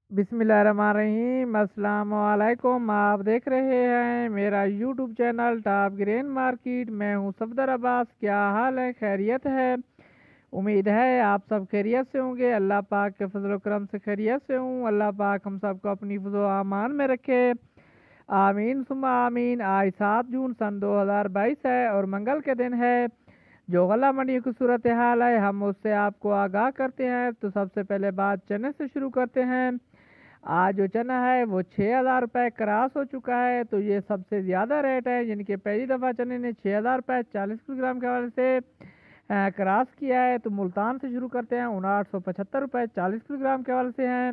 बिस्मिल्लाहिर्रहमानिर्रहीम। अस्सलाम वालेकुम। आप देख रहे हैं मेरा YouTube channel top grain market. मैं हूं सफदर अब्बास। क्या हाल है? खैरियत है? उम्मीद है आप सब खैरियत से होंगे। अल्लाह पाक के फजल करम से खैरियत से हूँ। अल्लाह पाक हम सबको अपनी फजल आमान में रखे। आमीन सुम्मा आमीन। आज 7 जून सन 2022 है और मंगल के दिन है। जो गला मंडी की सूरत हाल है हम उससे आपको आगाह करते हैं। तो सबसे पहले बात चने से शुरू करते हैं। आज जो चना है वो 6,000 रुपये क्रॉस हो चुका है। तो ये सबसे ज़्यादा रेट है, यानी कि पहली दफ़ा चने ने 6,000 रुपये 40 किलोग्राम के हवाले से क्रॉस किया है। तो मुल्तान से शुरू करते हैं। 5975 रुपये 40 किलोग्राम के हवाले से हैं।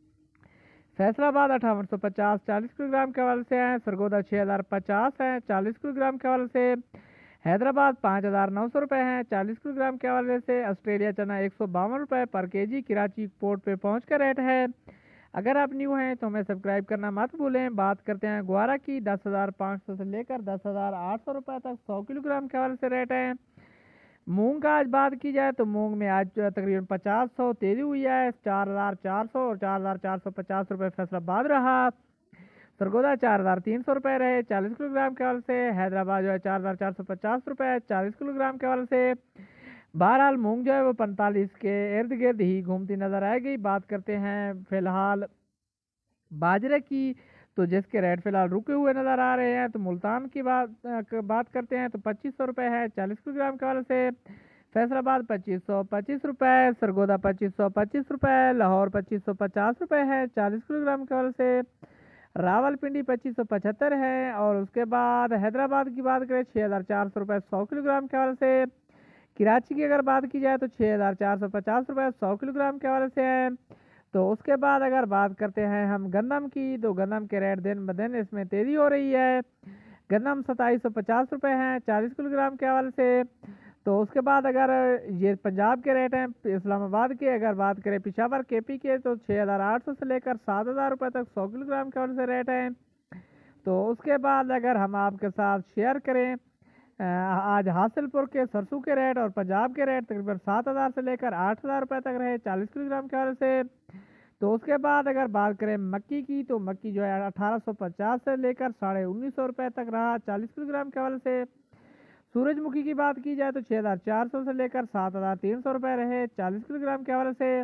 फैसलाबाद 5850 40 किलोग्राम के हवाले से हैं। सरगोदा 6,050 है 40 किलोग्राम के हवाले से। हैदराबाद 5,900 रुपये हैं 40 किलोग्राम के हवाले से। ऑस्ट्रेलिया चना 152 रुपये पर केजी कराची पोर्ट पे पहुँच का रेट है। अगर आप न्यू हैं तो हमें सब्सक्राइब करना मत भूलें। बात करते हैं ग्वारा की। 10,500 से लेकर 10,800 रुपये तक 100 किलोग्राम के हवाले से रेट है। मूंग का आज बात की जाए तो मूंग में आज जो है तकरीबन 50-100 तेजी हुई है। 4,400 और 4,450 रुपये फैसलाबाद रहा। सरगोदा 4,300 रुपये रहे 40 किलोग्राम के हवाले से। हैदराबाद जो है 4,450 रुपये 40 किलोग्राम के हवाले से। बहरहाल मूंग जो है वो 45 के इर्द गिर्द ही घूमती नजर आएगी। बात करते हैं फिलहाल बाजरे की, तो जिसके रेट फिलहाल रुके हुए नज़र आ रहे हैं। तो मुल्तान की बात करते हैं तो 2,500 रुपये है 40 किलोग्राम के हवाले से। फैसलाबाद 2,525 रुपये। सरगोदा 2,525 रुपये। लाहौर 2,550 रुपये है 40 किलोग्राम के हवाले से। रावलपिंडी 2,575 है। और उसके बाद हैदराबाद की बात करें 6,400 रुपये 100 किलोग्राम के हवाले से। कराची की अगर बात की जाए तो 6,450 रुपये 100 किलोग्राम के हवाले से है। तो उसके बाद अगर बात करते हैं हम गंदम की, तो गंदम के रेट दिन ब दिन इसमें तेज़ी हो रही है। गंदम 2,750 रुपये हैं 40 किलोग्राम के हवाले से। तो उसके बाद अगर ये पंजाब के रेट हैं, इस्लामाबाद के अगर बात करें पिशावर केपी के, तो 6,800 से लेकर 7,000 रुपये तक 100 किलोग्राम के हवाले से रेट हैं। तो उसके बाद अगर हम आपके साथ शेयर करें आज हासिलपुर के सरसों के रेट और पंजाब के रेट तकरीबन 7,000 से लेकर 8,000 रुपये तक रहे 40 किलोग्राम के हवाले से। तो उसके बाद अगर बात करें मक्की की, तो मक्की जो है 1,850 से लेकर 1,950 तक रहा 40 किलोग्राम के हवाले से। सूरजमुखी की बात की जाए तो 6,400 से लेकर 7,300 रुपये रहे 40 किलोग्राम के हवाले से।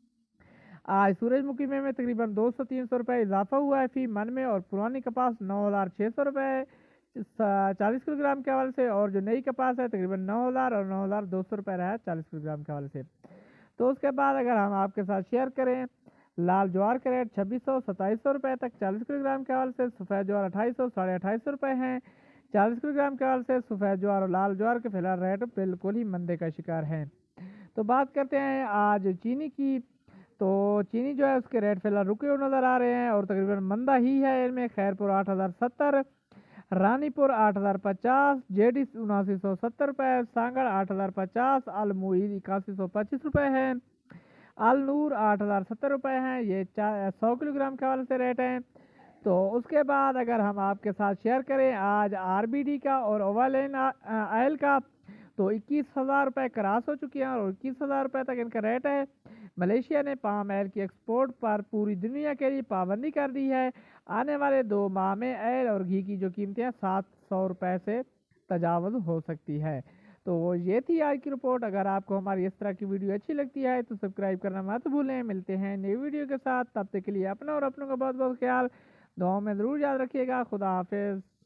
आज सूरजमुखी में तकरीबन 200-300 रुपये इजाफा हुआ है फी मन में। और पुरानी कपास 9,600 रुपये 40 किलोग्राम के हवाले से। और जो नई कपास है तकरीबन 9,000 और 9,200 रुपये रहा है 40 किलोग्राम के हवाले से। तो उसके बाद अगर हम आपके साथ शेयर करें लाल ज्वार के रेट 2,600-2,700 रुपये तक 40 किलोग्राम के हवाले से। सफ़ेद ज्वार 2,500-2,850 रुपये हैं 40 किलोग्राम के हवाले से। सफ़ेद ज्वार और लाल ज्वार के फिलहाल रेट बिल्कुल ही मंदे का शिकार हैं। तो बात करते हैं आज चीनी की। तो चीनी जो है उसके रेट फिलहाल रुके हुए नज़र आ रहे हैं और तकरीबन मंदा ही है। इनमें खैरपुर 8,070, रानीपुर 8,050, जेडी 7,970 रुपये, सांगड़ 8,050, अलमुईद 8,125 रुपये है। अल नूर 8,070 रुपये हैं। ये 100 किलोग्राम के हवाले से रेट हैं। तो उसके बाद अगर हम आपके साथ शेयर करें आज आरबीडी का और ओवालेन आयल का, तो 21,000 रुपये क्रॉस हो चुकी हैं और 21,000 रुपये तक इनका रेट है। मलेशिया ने पाम ऑयल की एक्सपोर्ट पर पूरी दुनिया के लिए पाबंदी कर दी है। आने वाले 2 माह में ऑयल और घी की जो कीमतें हैं 700 रुपये से तजावज़ हो सकती है। तो ये थी आज की रिपोर्ट। अगर आपको हमारी इस तरह की वीडियो अच्छी लगती है तो सब्सक्राइब करना मत भूलें। मिलते हैं नई वीडियो के साथ, तब तक के लिए अपना और अपनों का बहुत बहुत ख्याल दुआओं में ज़रूर याद रखिएगा। खुदा हाफिज़।